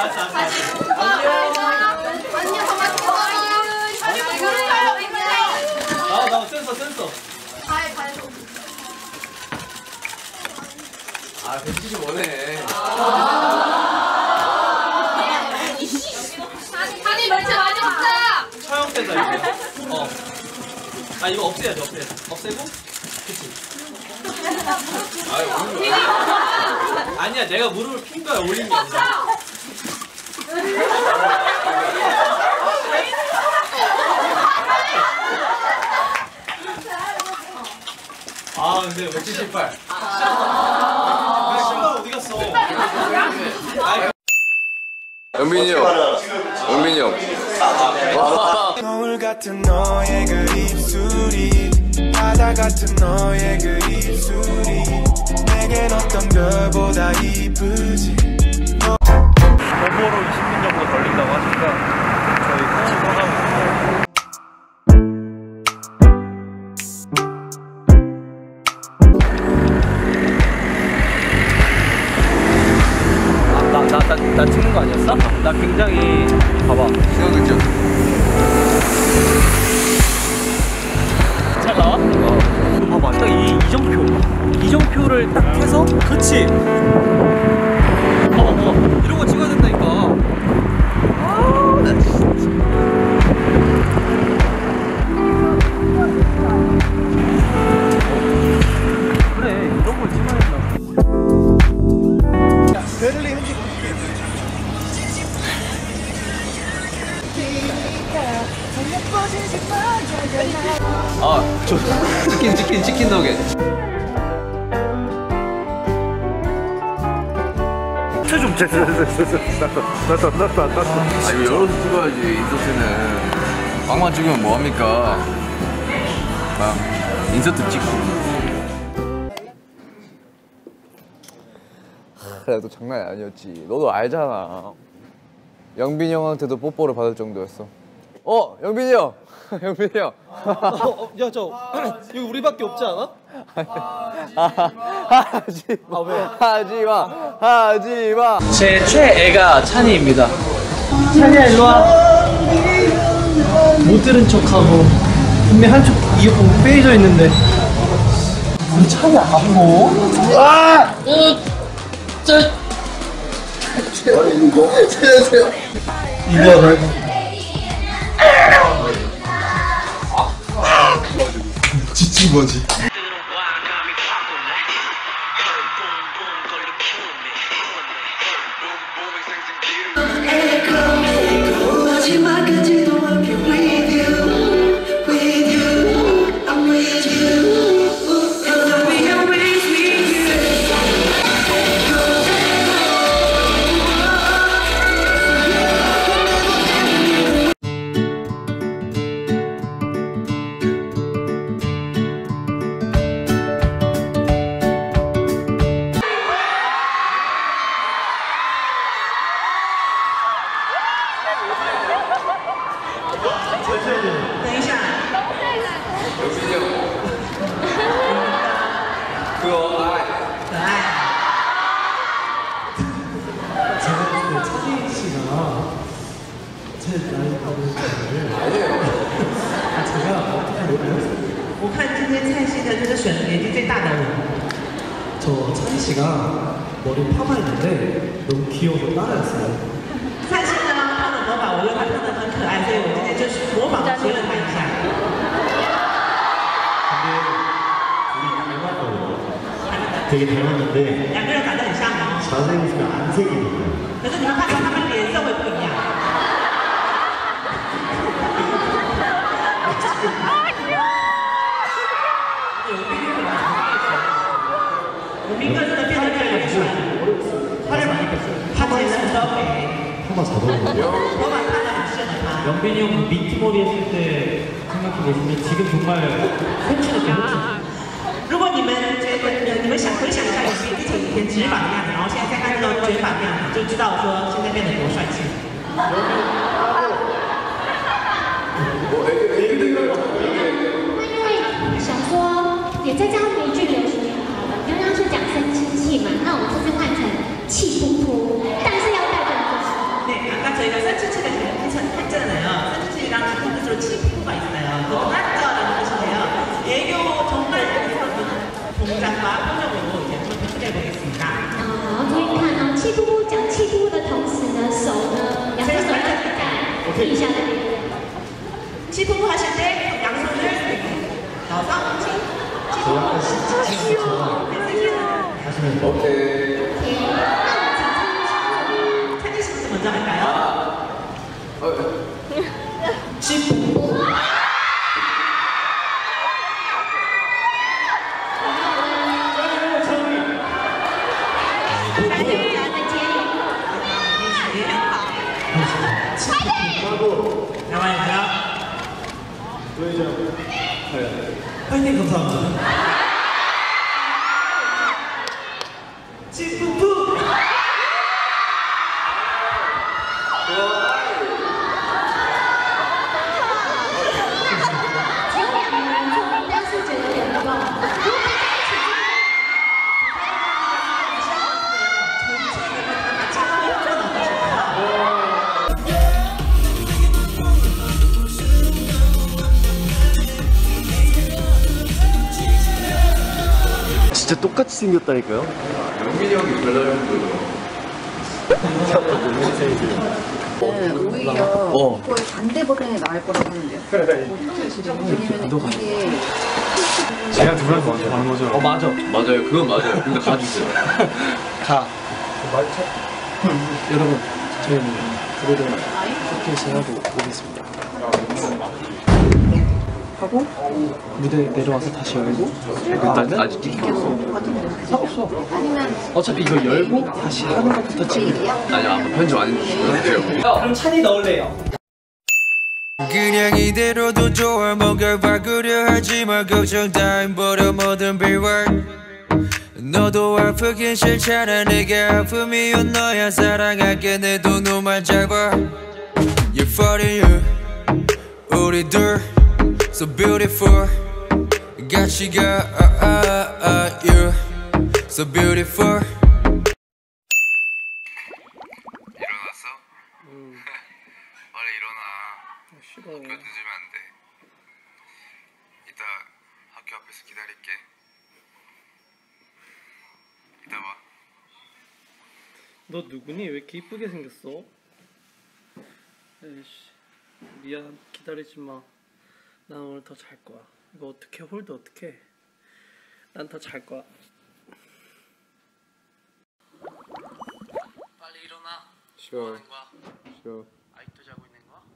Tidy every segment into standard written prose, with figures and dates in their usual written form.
나 센서. 아, 175네. 아니 멸치 많이 먹자. 처형된다 이거. 아 이거 없애야지. 없애고. 그치. 아니야 내가 무릎을 핀 거야 올린 게 아니라. 아 근데 왜 78? 신발 어디 갔어? 영빈이 형. 거울 같은 너의 그 입술이 바다 같은 너의 그 입술이 내겐 어떤 별보다 이쁘지. 도보로 20분 정도 걸린다고 하니까 저희 같이 떠나고 있어요. 나 찍는 거 아니었어? 나 굉장히 봐봐. 신호등죠. 잘 나와? 이거 봐봐. 딱 이정표를 딱 해서 그치? 이런 거 찍어야 된다니까. 나 진짜. 그래 이런 걸 찍어야 된다고. 베를린 현지 아, 저 치킨 너겟. 아, 이거 열어서 찍어야지. 인서트는 빵만 찍으면 뭐합니까? 인서트 찍고. 그래도 장난이 아니었지. 너도 알잖아. 영빈이 형한테도 뽀뽀를 받을 정도였어. 영빈이 형! 영빈이 형! 야, 이거 우리밖에 없지 않아? 하지마! 제 최애가 찬이입니다. 찬이야, 일로와. 못 들은 척하고 분명 한쪽 이어폰 빼져 있는데 우리 찬이 안 보고? 살려주세요. 이거야, 나 이거. 지친 거지. 저 찬희 씨가 머리 파마했는데 너무 귀여워서 따라했어요. 蔡欣呢，她的头发我觉得她真的很可爱，所以我今天就是模仿学了她一下。 되게 닮았는데 两个人长得很像吗？ 잘생겼으면 안색이니까. 可是你们看到他们脸色会不一样。有明哥真的变得越来越帅， 살을 많이 뺐어요. 他其实都肥， 파마 잘 어울려요. 头发看得很适合他。 영빈이 형 민트 머리 했을 때 생각해 보시면 지금 정말 훔치는 게 훔쳐. 如果你们觉得你们想回想一下有之前以前直发的样子，然后现在再看到卷发的样子，就知道说现在变得多帅气。 想说也再加一句流行语好了，刚刚是讲生气气嘛，那我们这次换成气扑扑，但是要带动作。 一下的那个。 시포포 하실 때 양손을 넣어서 찬희 씨부터 먼저 할까요? 시포포. 나와요. 파이팅 감사합니다. 치푸푸. 진짜 똑같이 생겼다니까요? 영빈이 형이 잘 오히려 거의 반대 버전이 나을 거라고 하는데요. 왜냐면 이게 제가 누구랑 먼저 가는 거죠? 맞아. 맞아요. 그건 맞아요. 근데 가주세요. 가. 여러분, 저희는 그래도 쇼케이스 하고 오겠습니다. 하고 무대 내려와서 다시 열고 일단은 아직 찍혀 없어. 없어. 어차피 이거 열고 다시 하는 것부터 찍을게요. 아니 아무 편집 안 해주시면 돼요. 그럼 찬이 넣을래요. 그냥 이대로도 좋아 뭔가 바꾸려 하지 마 걱정 따윈 버려 모든 비워 너도 아프긴 싫잖아 내가 아픔이온 너야 사랑할게 내 두 눈만 잡아 You're funny you 우리 둘 So beautiful 같이 가 You So beautiful 일어났어? 빨리 일어나 싫어. 학교 늦으면 안돼 이따 학교 앞에서 기다릴게 이따 봐 너 누구니? 왜 이렇게 이쁘게 생겼어? 에이씨, 미안. 기다리지 마. 난 오늘 더 잘 거야. 이거 어떻게 홀드 어떻게? 난 더 잘 거야. 빨리 일어나. 뭐 하는 거야? 쉬어. 아직도 자고 있는 거야?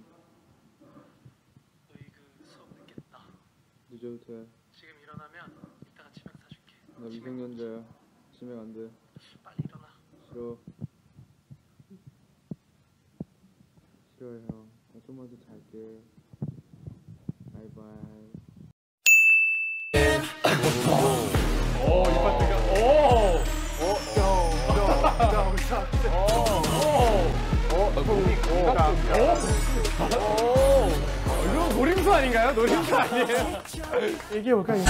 너희 수업 늦겠다. 늦어도 돼. 지금 일어나면 이따가 치맥 사줄게. 나 미성년자야. 치면 안 돼. 빨리 일어나. 싫어. 싫어요 형. 나 좀만 더 잘게. 바이바이. 이거 노림수 아닌가요? 노림수 아니에요? 얘기해 볼까요?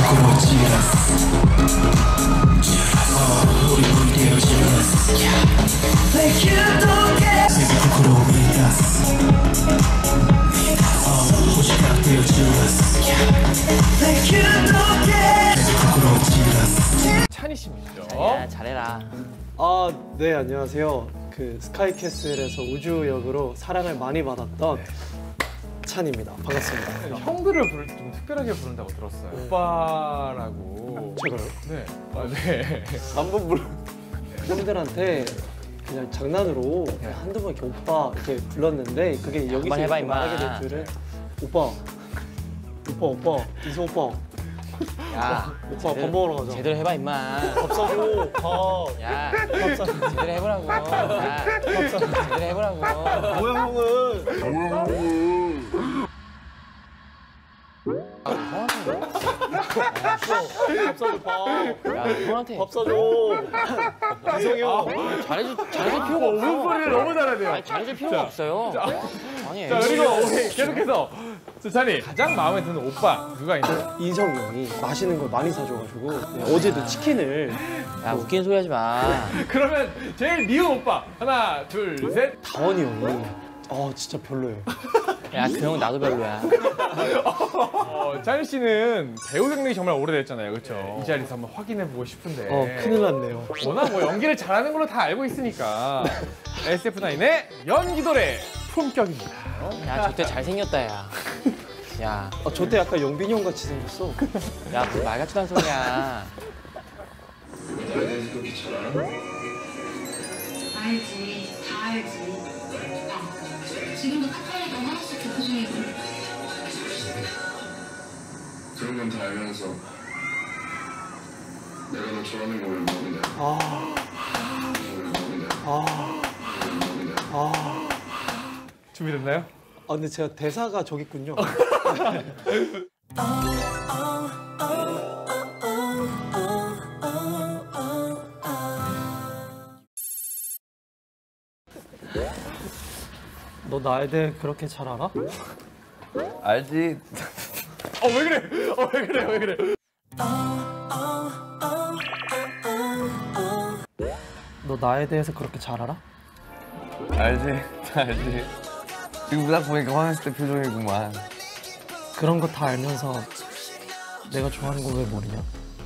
찬이 씨입니다. 잘해라. 아, 네, 안녕하세요. 그 스카이캐슬에서 우주 역으로 사랑을 많이 받았던 찬입니다. 반갑습니다. 형들을 좀 특별하게 부른다고 들었어요. 오빠라고. 제가요? 네. 아, 네. 한번 불러. 형들한테 그냥 장난으로 그냥 한두 번 이렇게 오빠 이렇게 불렀는데 그게 여기서 한번 해봐, 이렇게 임마. 말하게 될 줄은 오빠 이소 오빠 야, 오빠 밥 먹으러 가자. 제대로 해봐 임마. 밥 사줘. 밥. 야, 제대로 해보라고. 야, 제대로 해보라고. 뭐야 형은? 밥 사줘 밥. 야, 형한테 밥 사줘. 이성이 형. 잘해줄 필요가 없어. 소리를 너무 잘하네요. 아니, 잘해줄 필요가 없어요. 아니, 자, 그리고 우리 계속해서 찬이 가장 마음에 드는 오빠 누가 있나요? 인성이 형이 맛있는 걸 많이 사줘가지고 어제도 치킨을 야, 웃기는 소리 하지 마. 그러면 제일 미운 오빠 하나, 둘, 셋. 다원이 형이 진짜 별로예요. 야, 그 형은 나도 별로야. 찬이 씨는 배우 경력이 정말 오래됐잖아요, 그렇죠? 이 자리에서 한번 확인해보고 싶은데. 큰일 났네요. 워낙 뭐 연기를 잘하는 걸로 다 알고 있으니까 SF9의 연기도래 품격입니다. 야, 저때 잘생겼다, 야. 야, 저때 약간 영빈이 형 같이 생겼어. 야, 무슨 말 같지도 않은 소리야. 나에 대해서 그렇게 잘 알아? 알지, 다 알지. 지금도 카타르가 하나씩 교류 중이고. 그런 건 다 알면서 내가 너 좋아하는 거 왜 모르는데? 준비됐나요? 근데 제가 대사가 저기 있군요. 너 나에 대해 그렇게 잘 알아? 알지? 왜 그래? 왜 그래? 왜 그래? 너 나에 대해서 그렇게 잘 알아? 알지? 알지? 지금 딱 보니까 화냈을 때 표정이구만. 그런 거 다 알면서 내가 좋아하는 거 왜 모르냐?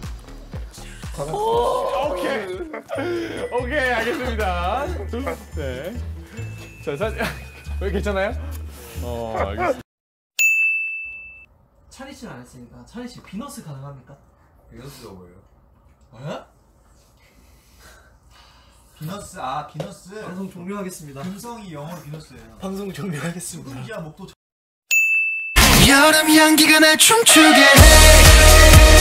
오케이, 알겠습니다. 네. 자, 사진 왜 괜찮아요? 알겠습니다. 찬희 씨는 안 했으니까 찬희 씨 비너스 가능합니까? 비너스가 뭐예요? 비너스 비너스 방송 종료하겠습니다. 음성이 영어로 비너스예요. 방송 종료하겠습니다. 누군지야 목도 여름 향기가 날 춤추게 해